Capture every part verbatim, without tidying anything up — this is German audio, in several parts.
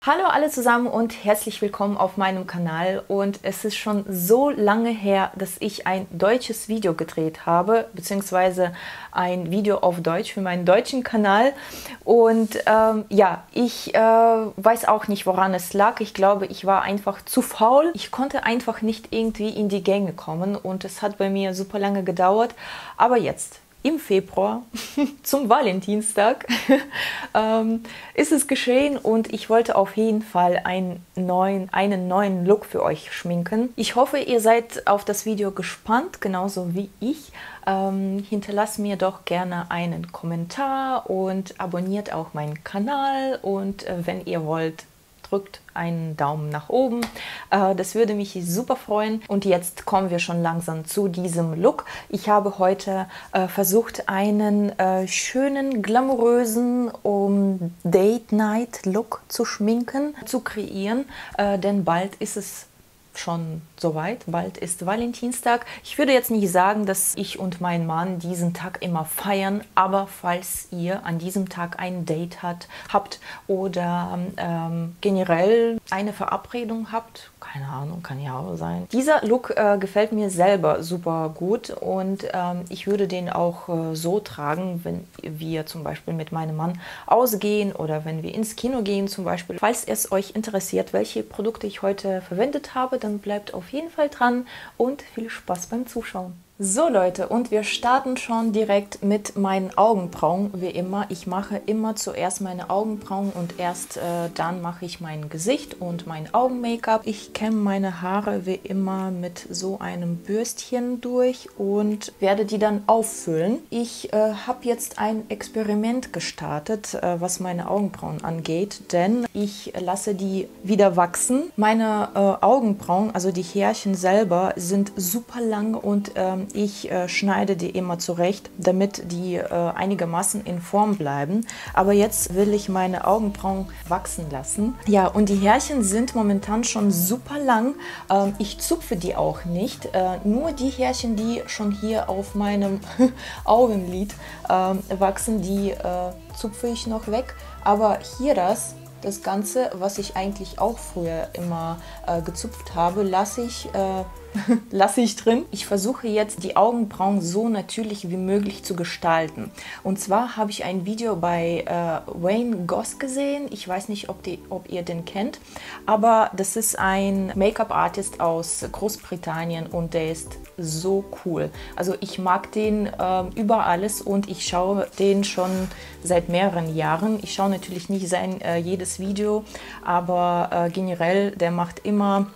Hallo alle zusammen und herzlich willkommen auf meinem Kanal. Und es ist schon so lange her, dass ich ein deutsches Video gedreht habe, beziehungsweise ein Video auf Deutsch für meinen deutschen Kanal. Und ähm, ja, ich äh, weiß auch nicht, woran es lag. Ich glaube, ich war einfach zu faul. Ich konnte einfach nicht irgendwie in die Gänge kommen und es hat bei mir super lange gedauert. Aber jetzt, im Februar, zum Valentinstag, ähm, ist es geschehen und ich wollte auf jeden Fall einen neuen, einen neuen Look für euch schminken. Ich hoffe, ihr seid auf das Video gespannt, genauso wie ich. Ähm, hinterlasst mir doch gerne einen Kommentar und abonniert auch meinen Kanal und äh, wenn ihr wollt, drückt einen Daumen nach oben. Äh, das würde mich super freuen. Und jetzt kommen wir schon langsam zu diesem Look. Ich habe heute äh, versucht, einen äh, schönen, glamourösen um, Date-Night-Look zu schminken, zu kreieren, äh, denn bald ist es schon soweit. Bald ist Valentinstag. Ich würde jetzt nicht sagen, dass ich und mein Mann diesen Tag immer feiern, aber falls ihr an diesem Tag ein Date hat, habt oder ähm, generell eine Verabredung habt, keine Ahnung, kann ja auch sein. Dieser Look äh, gefällt mir selber super gut und ähm, ich würde den auch äh, so tragen, wenn wir zum Beispiel mit meinem Mann ausgehen oder wenn wir ins Kino gehen zum Beispiel. Falls es euch interessiert, welche Produkte ich heute verwendet habe, dann bleibt auf jeden Fall dran und viel Spaß beim Zuschauen. So Leute, und wir starten schon direkt mit meinen Augenbrauen, wie immer. Ich mache immer zuerst meine Augenbrauen und erst äh, dann mache ich mein Gesicht und mein Augen-Make-up. Ich kämme meine Haare wie immer mit so einem Bürstchen durch und werde die dann auffüllen. Ich äh, habe jetzt ein Experiment gestartet, äh, was meine Augenbrauen angeht, denn ich lasse die wieder wachsen. Meine äh, Augenbrauen, also die Härchen selber, sind super lang und ähm, ich äh, schneide die immer zurecht, damit die äh, einigermaßen in Form bleiben. Aber jetzt will ich meine Augenbrauen wachsen lassen. Ja, und die Härchen sind momentan schon super lang. Ähm, ich zupfe die auch nicht. Äh, nur die Härchen, die schon hier auf meinem Augenlid äh, wachsen, die äh, zupfe ich noch weg. Aber hier das Das Ganze, was ich eigentlich auch früher immer äh, gezupft habe, lasse ich, äh, lasse ich drin. Ich versuche jetzt die Augenbrauen so natürlich wie möglich zu gestalten. Und zwar habe ich ein Video bei äh, Wayne Goss gesehen. Ich weiß nicht, ob, die, ob ihr den kennt, aber das ist ein Make-up-Artist aus Großbritannien und der ist so cool. Also ich mag den äh, über alles und ich schaue den schon seit mehreren Jahren. Ich schaue natürlich nicht sein äh, jedes Video, aber äh, generell, der macht immer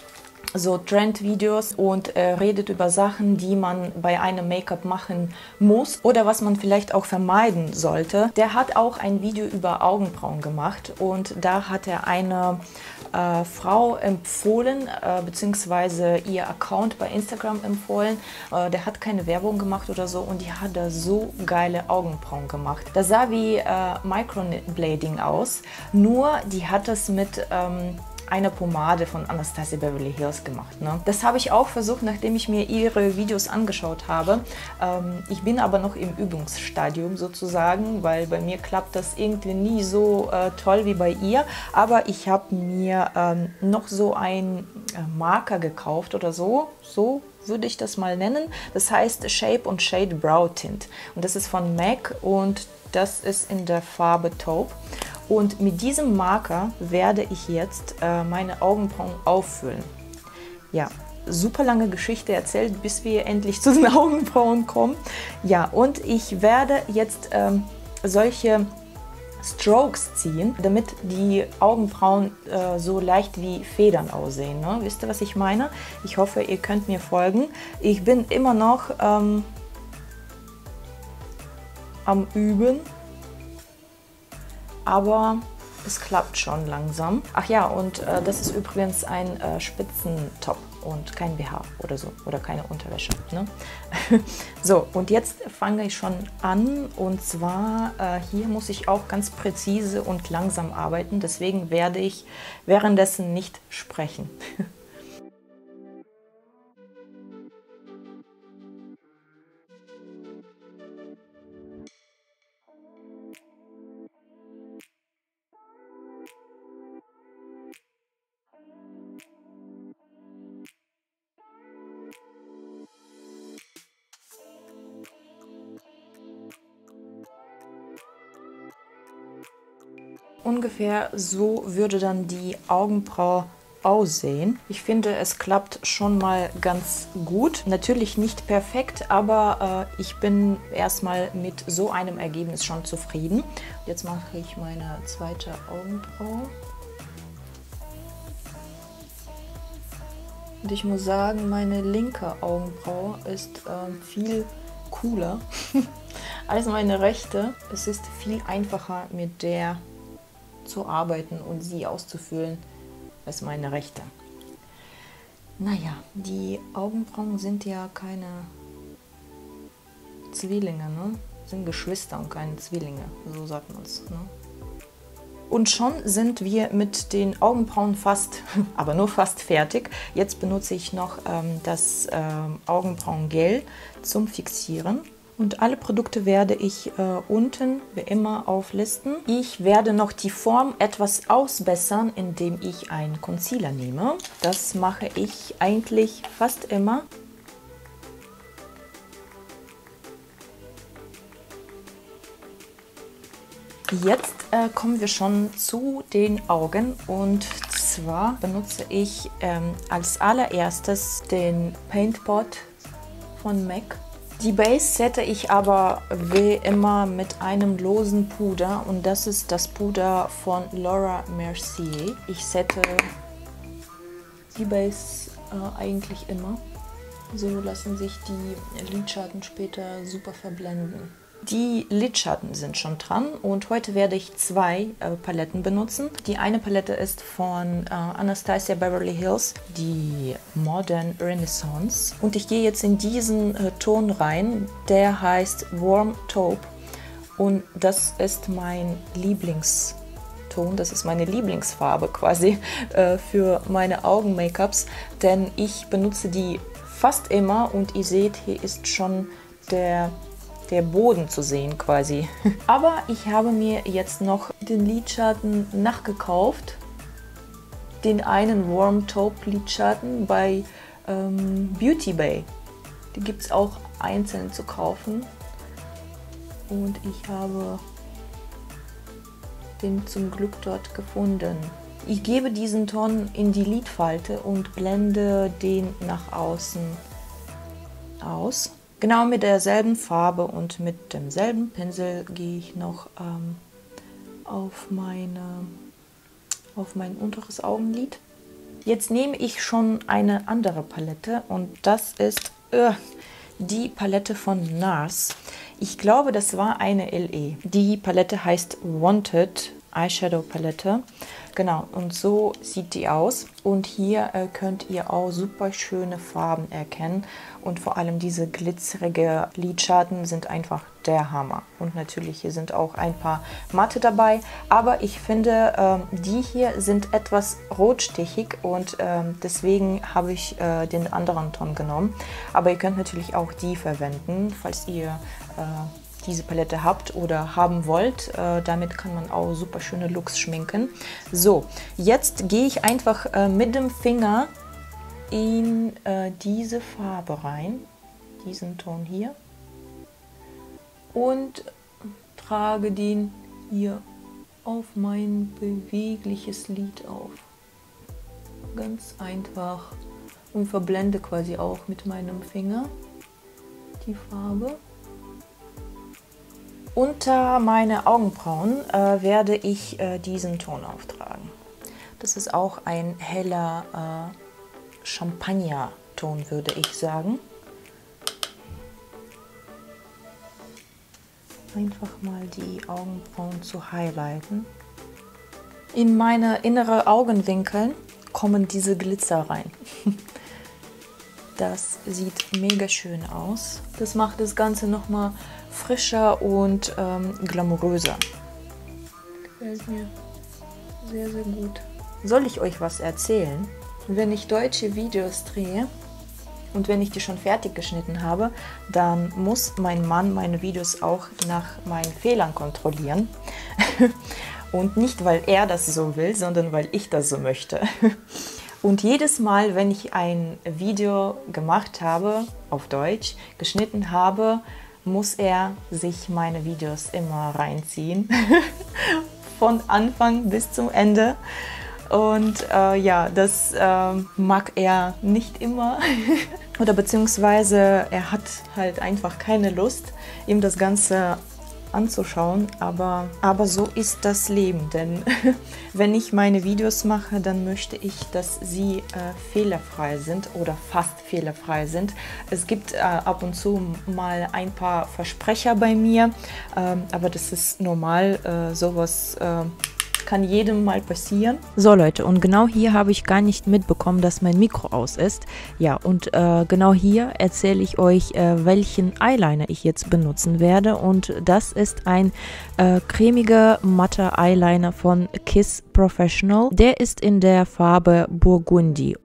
so Trend-Videos und äh, redet über Sachen, die man bei einem Make-up machen muss oder was man vielleicht auch vermeiden sollte. Der hat auch ein Video über Augenbrauen gemacht und da hat er eine äh, Frau empfohlen, äh, beziehungsweise ihr Account bei Instagram empfohlen. Äh, der hat keine Werbung gemacht oder so und die hat da so geile Augenbrauen gemacht. Das sah wie äh, Microblading aus, nur die hat es mit ähm, eine Pomade von Anastasia Beverly Hills gemacht. Ne? Das habe ich auch versucht, nachdem ich mir ihre Videos angeschaut habe. Ähm, ich bin aber noch im Übungsstadium sozusagen, weil bei mir klappt das irgendwie nie so äh, toll wie bei ihr. Aber ich habe mir ähm, noch so einen äh, Marker gekauft oder so, so würde ich das mal nennen. Das heißt Shape und Shade Brow Tint und das ist von M A C und das ist in der Farbe Taupe. Und mit diesem Marker werde ich jetzt äh, meine Augenbrauen auffüllen. Ja, super lange Geschichte erzählt, bis wir endlich zu den Augenbrauen kommen. Ja, und ich werde jetzt ähm, solche Strokes ziehen, damit die Augenbrauen äh, so leicht wie Federn aussehen. Ne? Wisst ihr, was ich meine? Ich hoffe, ihr könnt mir folgen. Ich bin immer noch ähm, am Üben. Aber es klappt schon langsam. Ach ja, und äh, das ist übrigens ein äh, Spitzentop und kein B H oder so oder keine Unterwäsche. Ne? So, und jetzt fange ich schon an und zwar äh, hier muss ich auch ganz präzise und langsam arbeiten. Deswegen werde ich währenddessen nicht sprechen. ungefähr so würde dann die Augenbraue aussehen. Ich finde, es klappt schon mal ganz gut. Natürlich nicht perfekt, aber äh, ich bin erstmal mit so einem Ergebnis schon zufrieden. Jetzt mache ich meine zweite Augenbraue. Und ich muss sagen, meine linke Augenbraue ist äh, viel cooler als meine rechte. Es ist viel einfacher, mit der zu arbeiten und sie auszufüllen als meine rechte. Naja, die Augenbrauen sind ja keine Zwillinge, ne? Sind Geschwister und keine Zwillinge, so sagt man es. Ne? Und schon sind wir mit den Augenbrauen fast, aber nur fast fertig. Jetzt benutze ich noch ähm, das ähm, Augenbrauengel zum Fixieren. Und alle Produkte werde ich äh, unten wie immer auflisten. Ich werde noch die Form etwas ausbessern, indem ich einen Concealer nehme. Das mache ich eigentlich fast immer. Jetzt äh, kommen wir schon zu den Augen und zwar benutze ich ähm, als allererstes den Paint Pot von M A C. Die Base sette ich aber wie immer mit einem losen Puder und das ist das Puder von Laura Mercier. Ich sette die Base äh, eigentlich immer. So lassen sich die Lidschatten später super verblenden. Die Lidschatten sind schon dran und heute werde ich zwei äh, Paletten benutzen. Die eine Palette ist von äh, Anastasia Beverly Hills, die Modern Renaissance. Und ich gehe jetzt in diesen äh, Ton rein, der heißt Warm Taupe. Und das ist mein Lieblingston, das ist meine Lieblingsfarbe quasi äh, für meine Augen-Make-ups. Denn ich benutze die fast immer und ihr seht, hier ist schon der... der Boden zu sehen quasi. Aber ich habe mir jetzt noch den Lidschatten nachgekauft. Den einen Warm Taupe Lidschatten bei ähm, Beauty Bay. Die gibt es auch einzeln zu kaufen. Und ich habe den zum Glück dort gefunden. Ich gebe diesen Ton in die Lidfalte und blende den nach außen aus. Genau mit derselben Farbe und mit demselben Pinsel gehe ich noch ähm, auf, meine, auf mein unteres Augenlid. Jetzt nehme ich schon eine andere Palette und das ist äh, die Palette von NARS. Ich glaube, das war eine L E. Die Palette heißt Wanted Eyeshadow Palette. Genau, und so sieht die aus. Und hier äh, könnt ihr auch super schöne Farben erkennen. Und vor allem diese glitzerige Lidschatten sind einfach der Hammer. Und natürlich hier sind auch ein paar matte dabei. Aber ich finde, ähm, die hier sind etwas rotstichig und ähm, deswegen habe ich äh, den anderen Ton genommen. Aber ihr könnt natürlich auch die verwenden, falls ihr äh, diese Palette habt oder haben wollt. Äh, damit kann man auch super schöne Looks schminken. So, jetzt gehe ich einfach äh, mit dem Finger in äh, diese Farbe rein, diesen Ton hier, und trage den hier auf mein bewegliches Lid auf. Ganz einfach und verblende quasi auch mit meinem Finger die Farbe. Unter meine Augenbrauen äh, werde ich äh, diesen Ton auftragen. Das ist auch ein heller äh, Champagner-Ton, würde ich sagen. Einfach mal die Augenbrauen zu highlighten. In meine innere Augenwinkel kommen diese Glitzer rein. Das sieht mega schön aus. Das macht das Ganze nochmal frischer und ähm, glamouröser. Gefällt mir sehr, sehr gut. Soll ich euch was erzählen? Wenn ich deutsche Videos drehe und wenn ich die schon fertig geschnitten habe, dann muss mein Mann meine Videos auch nach meinen Fehlern kontrollieren. Und nicht, weil er das so will, sondern weil ich das so möchte. Und jedes Mal, wenn ich ein Video gemacht habe, auf Deutsch, geschnitten habe, muss er sich meine Videos immer reinziehen. Von Anfang bis zum Ende. Und äh, ja, das äh, mag er nicht immer. Oder beziehungsweise er hat halt einfach keine Lust, ihm das Ganze anzuschauen. Aber, aber so ist das Leben. Denn wenn ich meine Videos mache, dann möchte ich, dass sie äh, fehlerfrei sind oder fast fehlerfrei sind. Es gibt äh, ab und zu mal ein paar Versprecher bei mir. Ähm, aber das ist normal. Äh, sowas äh, kann jedem mal passieren. So Leute, und genau hier habe ich gar nicht mitbekommen, dass mein Mikro aus ist. Ja, und äh, genau hier erzähle ich euch, äh, welchen Eyeliner ich jetzt benutzen werde. Und das ist ein äh, cremiger, matter Eyeliner von Kiss Professional. Der ist in der Farbe Burgundy.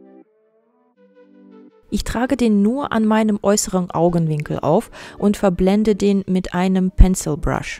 Ich trage den nur an meinem äußeren Augenwinkel auf und verblende den mit einem Pencil Brush.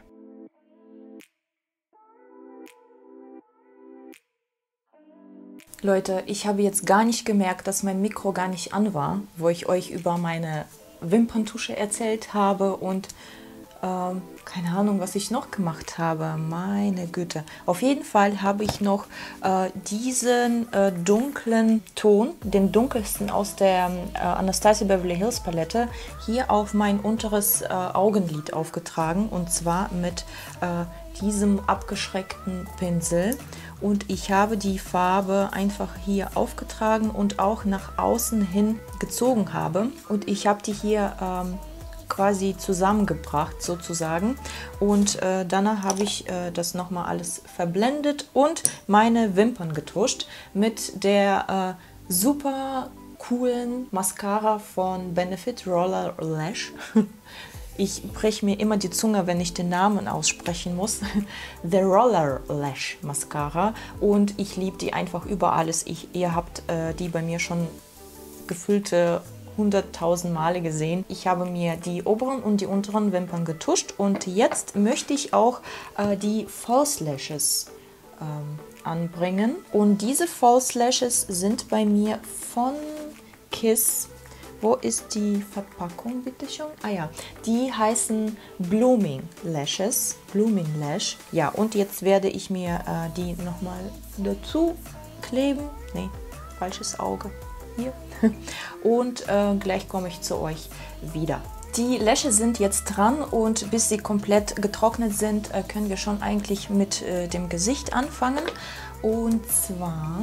Leute, ich habe jetzt gar nicht gemerkt, dass mein Mikro gar nicht an war, wo ich euch über meine Wimperntusche erzählt habe und ähm, keine Ahnung, was ich noch gemacht habe. Meine Güte. Auf jeden Fall habe ich noch äh, diesen äh, dunklen Ton, den dunkelsten aus der äh, Anastasia Beverly Hills Palette, hier auf mein unteres äh, Augenlid aufgetragen, und zwar mit äh, diesem abgeschreckten Pinsel. Und ich habe die Farbe einfach hier aufgetragen und auch nach außen hin gezogen habe. Und ich habe die hier ähm, quasi zusammengebracht sozusagen. Und äh, danach habe ich äh, das nochmal alles verblendet und meine Wimpern getuscht mit der äh, super coolen Mascara von Benefit Roller Lash. Ich breche mir immer die Zunge, wenn ich den Namen aussprechen muss. The Roller Lash Mascara. Und ich liebe die einfach über alles. Ich, ihr habt äh, die bei mir schon gefüllte hunderttausend Male gesehen. Ich habe mir die oberen und die unteren Wimpern getuscht. Und jetzt möchte ich auch äh, die False Lashes ähm, anbringen. Und diese False Lashes sind bei mir von Kiss. Wo ist die Verpackung, bitte schon? Ah ja, die heißen Blooming Lashes. Blooming Lash. Ja, und jetzt werde ich mir äh, die nochmal dazu kleben. Nee, falsches Auge. Hier. Und äh, gleich komme ich zu euch wieder. Die Lashes sind jetzt dran und bis sie komplett getrocknet sind, äh, können wir schon eigentlich mit äh, dem Gesicht anfangen. Und zwar...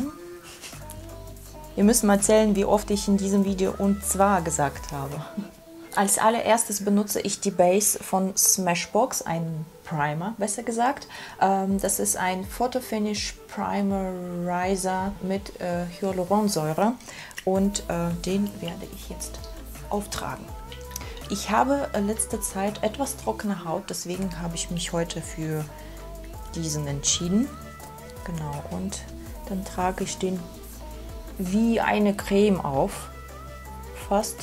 Ihr müsst mal zählen, wie oft ich in diesem Video "und zwar" gesagt habe. Als allererstes benutze ich die Base von Smashbox, ein Primer, besser gesagt. Das ist ein Photo Finish Primerizer mit äh, Hyaluronsäure und äh, den werde ich jetzt auftragen. Ich habe in letzter Zeit etwas trockene Haut, deswegen habe ich mich heute für diesen entschieden. Genau, und dann trage ich den wie eine Creme auf, fast.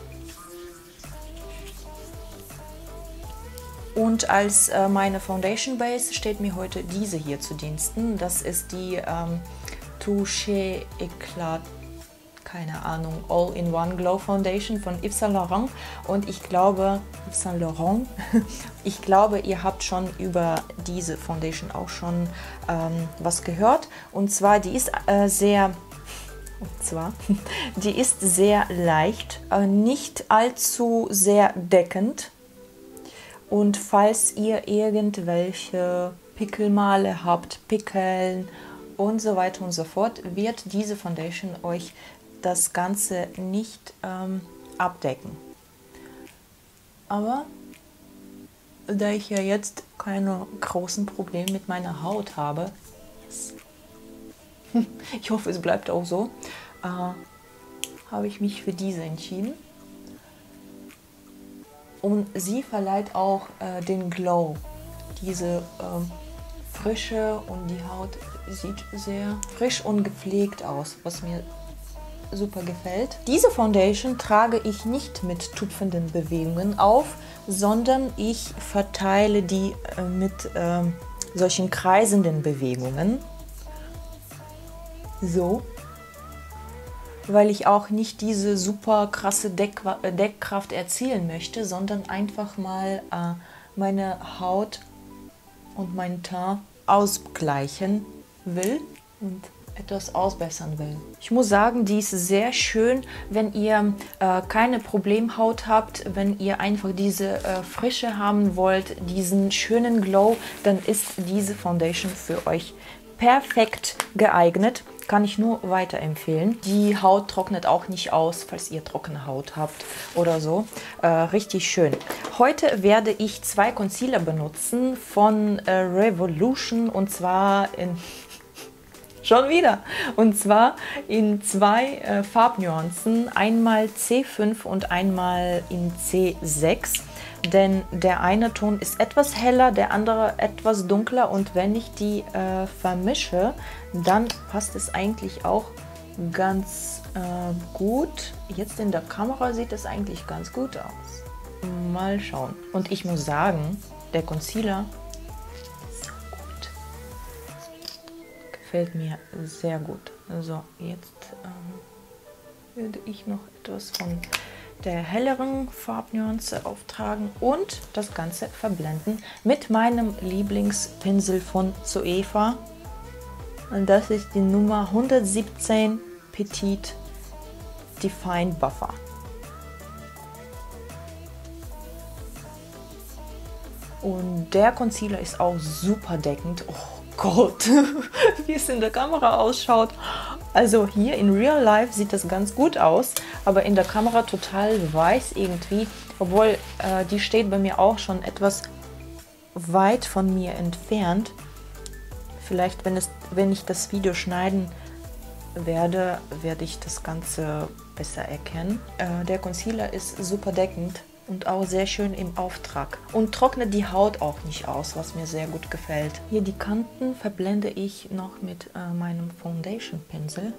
Und als äh, meine Foundation Base steht mir heute diese hier zu Diensten. Das ist die ähm, Touche Eclat, keine Ahnung, All-in-One Glow Foundation von Yves Saint Laurent. Und ich glaube, Yves Saint Laurent, ich glaube, ihr habt schon über diese Foundation auch schon ähm, was gehört. Und zwar, die ist äh, sehr... Und zwar, die ist sehr leicht, nicht allzu sehr deckend. Und falls ihr irgendwelche Pickelmale habt, Pickeln und so weiter und so fort, wird diese Foundation euch das Ganze nicht ähm, abdecken. Aber da ich ja jetzt keine großen Probleme mit meiner Haut habe, ich hoffe, es bleibt auch so, äh, habe ich mich für diese entschieden. Und sie verleiht auch äh, den Glow, diese äh, Frische, und die Haut sieht sehr frisch und gepflegt aus, was mir super gefällt. Diese Foundation trage ich nicht mit tupfenden Bewegungen auf, sondern ich verteile die äh, mit äh, solchen kreisenden Bewegungen. So. weil ich auch nicht diese super krasse Deck Deckkraft erzielen möchte, sondern einfach mal äh, meine Haut und mein Teint ausgleichen will und etwas ausbessern will. Ich muss sagen, die ist sehr schön, wenn ihr äh, keine Problemhaut habt, wenn ihr einfach diese äh, Frische haben wollt, diesen schönen Glow, dann ist diese Foundation für euch perfekt geeignet. Kann ich nur weiterempfehlen. Die Haut trocknet auch nicht aus, falls ihr trockene Haut habt oder so. Äh, richtig schön. Heute werde ich zwei Concealer benutzen von äh, Revolution und zwar in... Schon wieder. Und zwar in zwei äh, Farbnuancen. Einmal C fünf und einmal in C sechs. Denn der eine Ton ist etwas heller, der andere etwas dunkler. Und wenn ich die äh, vermische, dann passt es eigentlich auch ganz äh, gut. Jetzt in der Kamera sieht es eigentlich ganz gut aus. Mal schauen. Und ich muss sagen, der Concealer gefällt mir sehr gut. So, jetzt ähm, würde ich noch etwas von der helleren Farbnuance auftragen und das Ganze verblenden mit meinem Lieblingspinsel von Zoeva. Und das ist die Nummer hundertsiebzehn Petite Define Buffer. Und der Concealer ist auch super deckend. Oh Gott, wie es in der Kamera ausschaut. Also hier in Real Life sieht das ganz gut aus, aber in der Kamera total weiß irgendwie, obwohl äh, die steht bei mir auch schon etwas weit von mir entfernt. Vielleicht, wenn, es, wenn ich das Video schneiden werde, werde ich das Ganze besser erkennen. Äh, der Concealer ist super deckend und auch sehr schön im Auftrag und trocknet die Haut auch nicht aus, was mir sehr gut gefällt. Hier die Kanten verblende ich noch mit äh, meinem Foundation Pinsel.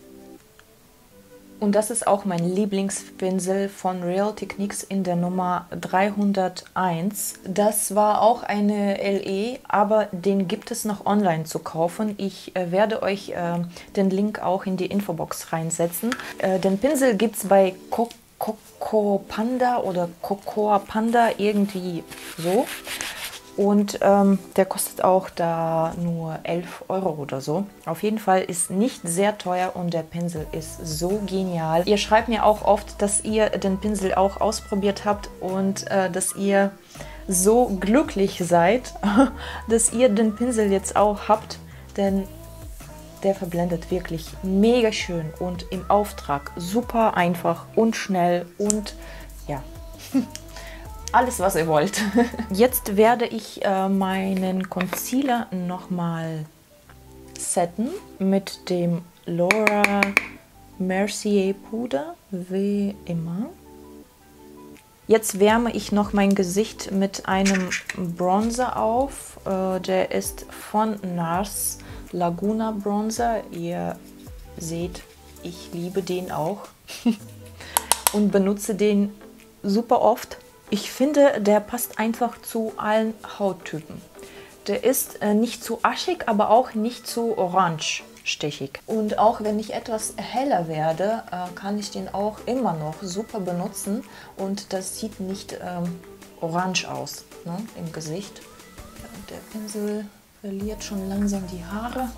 Und das ist auch mein Lieblingspinsel von Real Techniques in der Nummer dreihunderteins. Das war auch eine L E, aber den gibt es noch online zu kaufen. Ich äh, werde euch äh, den Link auch in die Infobox reinsetzen. Äh, den Pinsel gibt es bei Coco Coco Panda oder Cocoa Panda, irgendwie so. Und ähm, der kostet auch da nur elf Euro oder so. Auf jeden Fall ist nicht sehr teuer und der Pinsel ist so genial. Ihr schreibt mir auch oft, dass ihr den Pinsel auch ausprobiert habt und äh, dass ihr so glücklich seid, dass ihr den Pinsel jetzt auch habt, denn der verblendet wirklich mega schön und im Auftrag super einfach und schnell und ja, alles was ihr wollt. Jetzt werde ich äh, meinen Concealer nochmal setten mit dem Laura Mercier Puder, wie immer. Jetzt wärme ich noch mein Gesicht mit einem Bronzer auf. Äh, der ist von NARS Laguna Bronzer. Ihr seht, ich liebe den auch und benutze den super oft. Ich finde, der passt einfach zu allen Hauttypen. Der ist äh, nicht zu aschig, aber auch nicht zu orangestechig. Und auch wenn ich etwas heller werde, äh, kann ich den auch immer noch super benutzen und das sieht nicht ähm, orange aus, ne, im Gesicht. Und der Pinsel verliert schon langsam die Haare.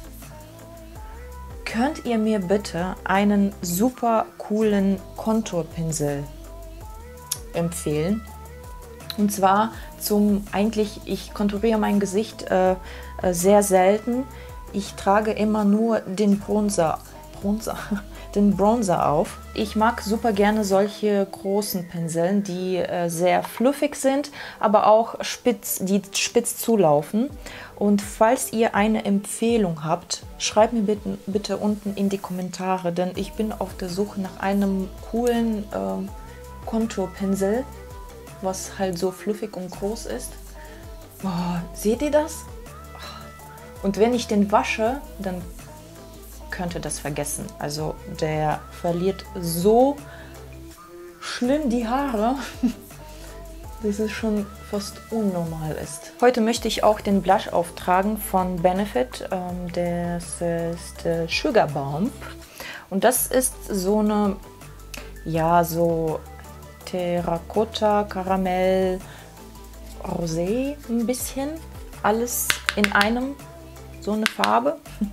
Könnt ihr mir bitte einen super coolen Konturpinsel empfehlen? Und zwar zum, eigentlich, ich konturiere mein Gesicht äh, sehr selten. Ich trage immer nur den Bronzer, Bronzer, den Bronzer auf. Ich mag super gerne solche großen Pinseln, die äh, sehr fluffig sind, aber auch spitz, die spitz zulaufen. Und falls ihr eine Empfehlung habt, schreibt mir bitte, bitte unten in die Kommentare, denn ich bin auf der Suche nach einem coolen äh, Konturpinsel, was halt so fluffig und groß ist. Oh, seht ihr das? Und wenn ich den wasche, dann könnt ihr das vergessen. Also der verliert so schlimm die Haare, dass es schon fast unnormal ist. Heute möchte ich auch den Blush auftragen von Benefit. Ähm, das ist äh, Sugar Bomb. Und das ist so eine, ja, so Terrakotta, Karamell, Rosé ein bisschen. Alles in einem, so eine Farbe.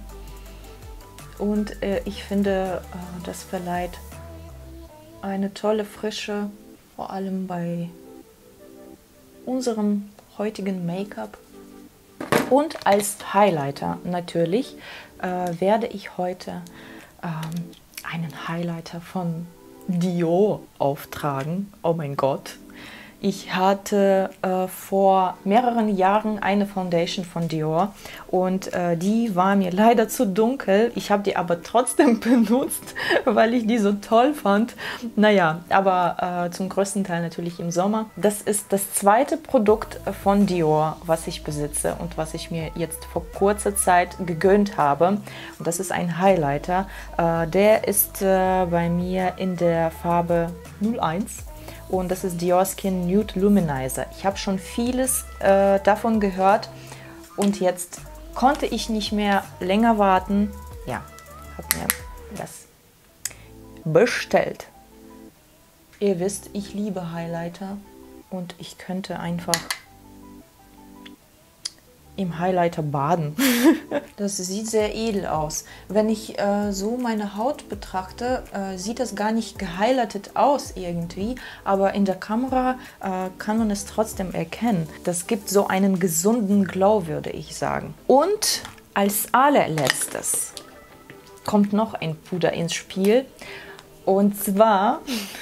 Und äh, ich finde, äh, das verleiht eine tolle Frische, vor allem bei unserem heutigen Make-up. Und als Highlighter natürlich äh, werde ich heute ähm, einen Highlighter von Dior auftragen. Oh mein Gott. Ich hatte äh, vor mehreren Jahren eine Foundation von Dior und äh, die war mir leider zu dunkel. Ich habe die aber trotzdem benutzt, weil ich die so toll fand. Naja, aber äh, zum größten Teil natürlich im Sommer. Das ist das zweite Produkt von Dior, was ich besitze und was ich mir jetzt vor kurzer Zeit gegönnt habe. Und das ist ein Highlighter. Äh, der ist äh, bei mir in der Farbe null eins. Und das ist Dior Skin Nude Luminizer. Ich habe schon vieles äh, davon gehört und jetzt konnte ich nicht mehr länger warten. Ja, habe mir das bestellt. Ihr wisst, ich liebe Highlighter und ich könnte einfach im Highlighter baden. Das sieht sehr edel aus. Wenn ich äh, so meine Haut betrachte, äh, sieht das gar nicht gehighlightet aus irgendwie, aber in der Kamera äh, kann man es trotzdem erkennen. Das gibt so einen gesunden Glow, würde ich sagen. Und als allerletztes kommt noch ein Puder ins Spiel und zwar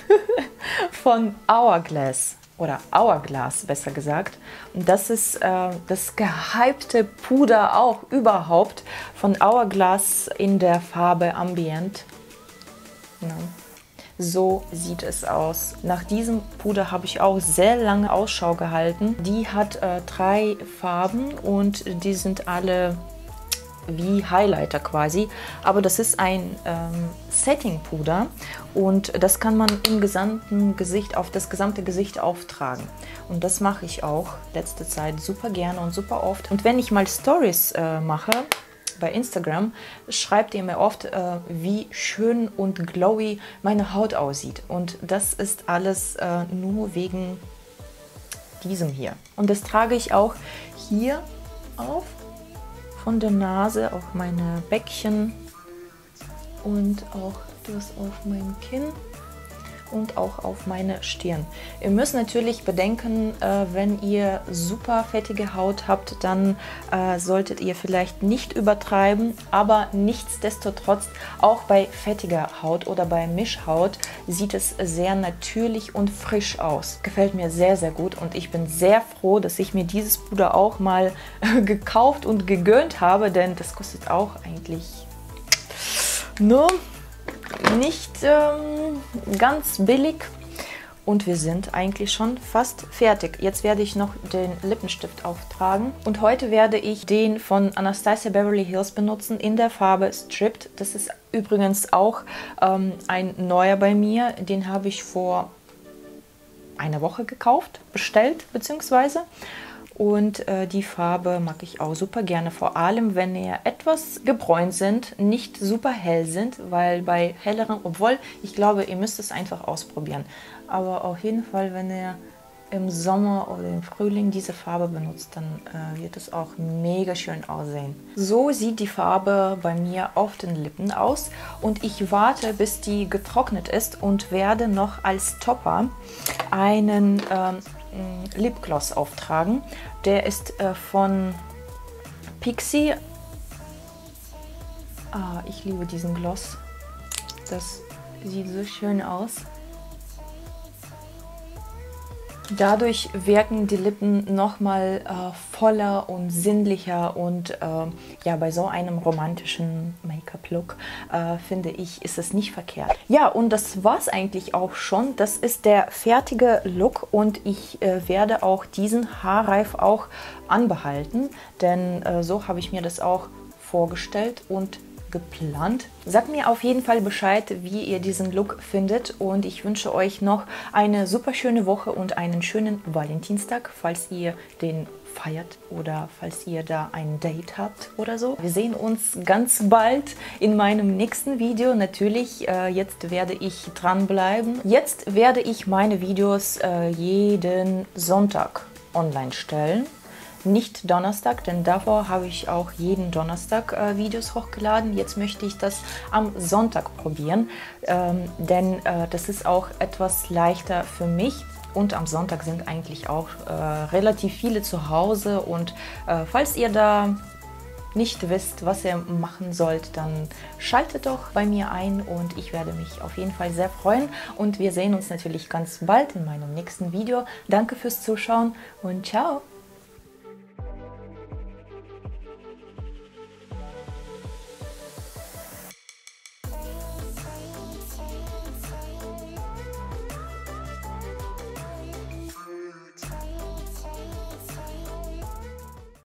von Hourglass. Oder Hourglass, besser gesagt. Und das ist äh, das gehypte Puder auch überhaupt von Hourglass in der Farbe Ambient. Ja. So sieht es aus. Nach diesem Puder habe ich auch sehr lange Ausschau gehalten. Die hat äh, drei Farben und die sind alle wie Highlighter quasi, aber das ist ein ähm, Setting-Puder und das kann man im gesamten Gesicht, auf das gesamte Gesicht auftragen. Und das mache ich auch letzte Zeit super gerne und super oft. Und wenn ich mal Stories äh, mache bei Instagram, schreibt ihr mir oft, äh, wie schön und glowy meine Haut aussieht. Und das ist alles äh, nur wegen diesem hier. Und das trage ich auch hier auf. Von der Nase auf meine Bäckchen und auch das auf mein Kinn und auch auf meine Stirn. Ihr müsst natürlich bedenken, äh, wenn ihr super fettige Haut habt, dann äh, solltet ihr vielleicht nicht übertreiben, aber nichtsdestotrotz auch bei fettiger Haut oder bei Mischhaut sieht es sehr natürlich und frisch aus. Gefällt mir sehr, sehr gut und ich bin sehr froh, dass ich mir dieses Puder auch mal gekauft und gegönnt habe, denn das kostet auch eigentlich nur nicht ähm, ganz billig und wir sind eigentlich schon fast fertig. Jetzt werde ich noch den Lippenstift auftragen und heute werde ich den von Anastasia Beverly Hills benutzen in der Farbe Stripped. Das ist übrigens auch ähm, ein neuer bei mir, den habe ich vor einer Woche gekauft, bestellt beziehungsweise. Und äh, die Farbe mag ich auch super gerne, vor allem wenn ihr etwas gebräunt sind, nicht super hell sind, weil bei helleren, obwohl ich glaube, ihr müsst es einfach ausprobieren. Aber auf jeden Fall, wenn ihr im Sommer oder im Frühling diese Farbe benutzt, dann äh, wird es auch mega schön aussehen. So sieht die Farbe bei mir auf den Lippen aus und ich warte, bis die getrocknet ist und werde noch als Topper einen ähm, Lipgloss auftragen. Der ist äh, von Pixi. Ah, ich liebe diesen Gloss. Das sieht so schön aus. Dadurch wirken die Lippen nochmal äh, voller und sinnlicher und äh, ja, bei so einem romantischen Make-up-Look äh, finde ich, ist es nicht verkehrt. Ja, und das war es eigentlich auch schon. Das ist der fertige Look und ich äh, werde auch diesen Haarreif auch anbehalten, denn äh, so habe ich mir das auch vorgestellt und geplant. Sagt mir auf jeden Fall Bescheid, wie ihr diesen Look findet und ich wünsche euch noch eine super schöne Woche und einen schönen Valentinstag, falls ihr den feiert oder falls ihr da ein Date habt oder so. Wir sehen uns ganz bald in meinem nächsten Video. Natürlich, äh, jetzt werde ich dranbleiben. Jetzt werde ich meine Videos äh, jeden Sonntag online stellen. Nicht Donnerstag, denn davor habe ich auch jeden Donnerstag äh, Videos hochgeladen. Jetzt möchte ich das am Sonntag probieren, ähm, denn äh, das ist auch etwas leichter für mich. Und am Sonntag sind eigentlich auch äh, relativ viele zu Hause. Und äh, falls ihr da nicht wisst, was ihr machen sollt, dann schaltet doch bei mir ein und ich werde mich auf jeden Fall sehr freuen. Und wir sehen uns natürlich ganz bald in meinem nächsten Video. Danke fürs Zuschauen und ciao!